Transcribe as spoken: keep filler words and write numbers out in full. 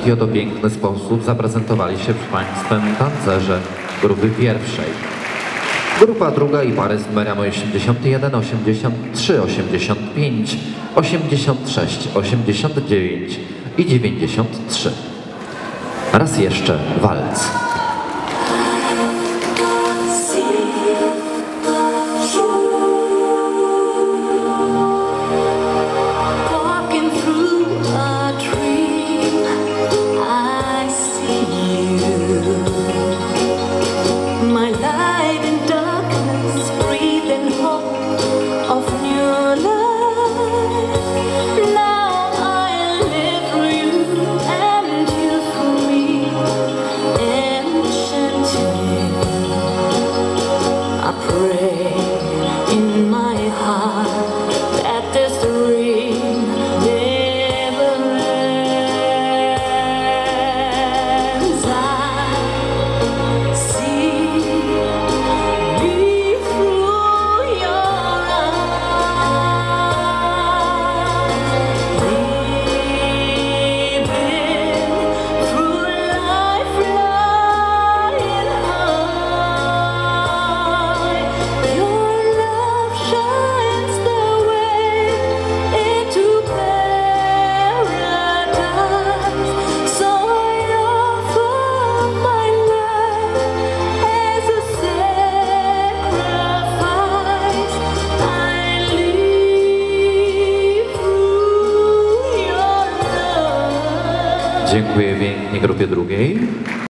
taki oto piękny sposób zaprezentowali się przed Państwem tancerze grupy pierwszej. Grupa druga i pary z numerami osiemdziesiąt jeden, osiemdziesiąt trzy, osiemdziesiąt pięć, osiemdziesiąt sześć, osiemdziesiąt dziewięć i dziewięćdziesiąt trzy. Raz jeszcze walc. Dziękuję pięknie grupie drugiej.